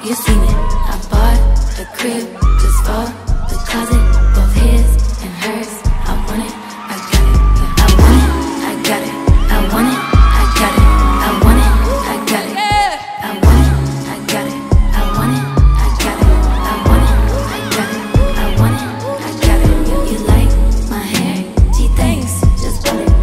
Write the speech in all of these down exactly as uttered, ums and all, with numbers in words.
You seen it. I bought the crib just for the closet, both his and hers. I want it, I got it. I want it, I got it. I want it, I got it. I want it, I got it. I want it, I got it. I want it, I got it. I want it, I got it. I want it, I got it. You like my hair? Gee, thanks. Just pull it.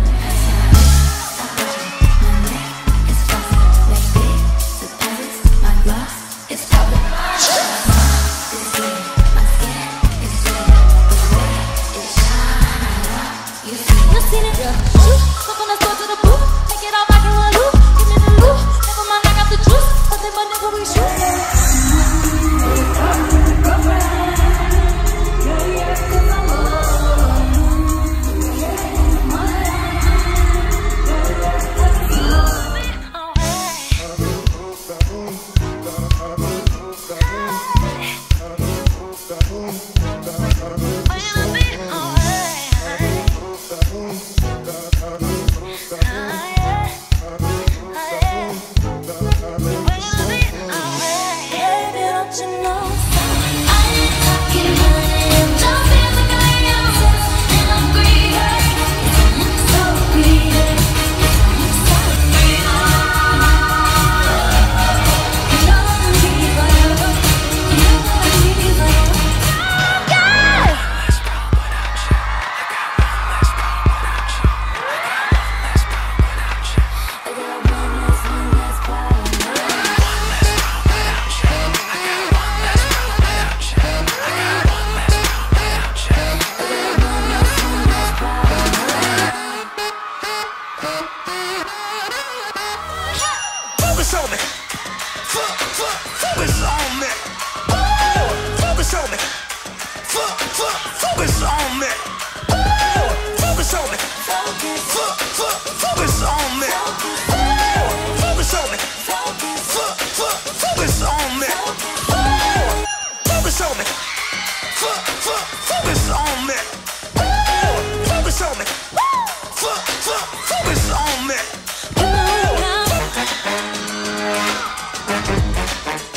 My neck is flossy, like big deposits. My gloss is popping. This year, my skin is red. The way it shines. You see, you seen it? Shoot, go from the store to the booth. Take it all back in one loop. Give me the loop. Never mind, I got the juice. But they my nigga, we shoot. Focus on me. Fuck, fuck, focus on me. Oh, focus on me. Fuck, fuck, focus on me. Oh, focus on me. Fuck, fuck, focus on me. Oh, focus on me. Fuck, fuck, focus on me. Oh, focus on me. Fuck, fuck, focus on me. Oh, focus on me. Fuck, fuck, focus on me. Oh.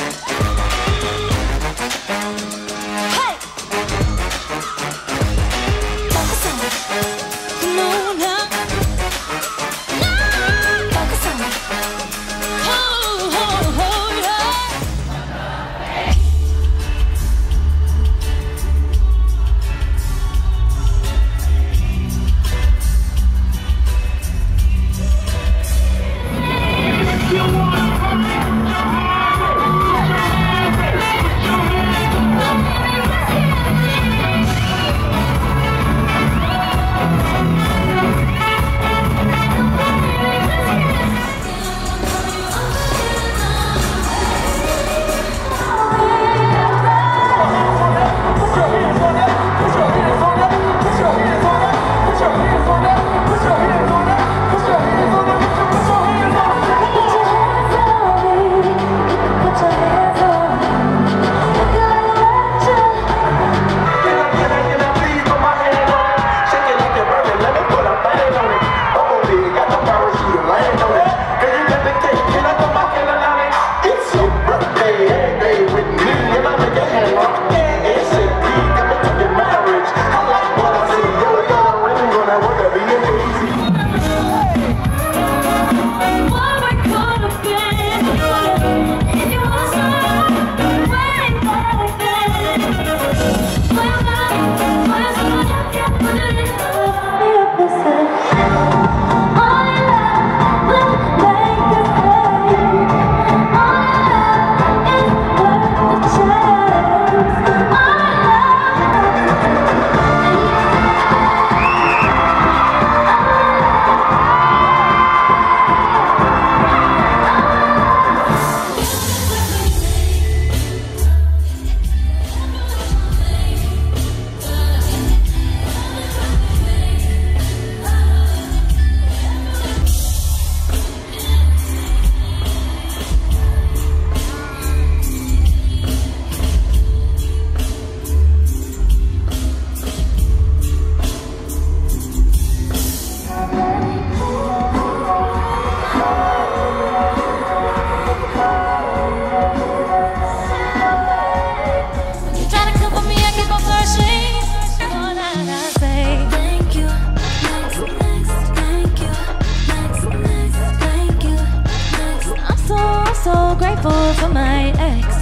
so grateful for my ex.